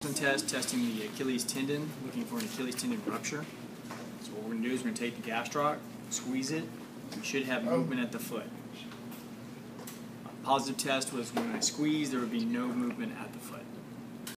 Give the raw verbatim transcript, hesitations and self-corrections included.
Test testing the Achilles tendon, looking for an Achilles tendon rupture. So what we're going to do is we're going to take the gastroc, squeeze it. You should have movement at the foot. A positive test was when I squeezed, there would be no movement at the foot.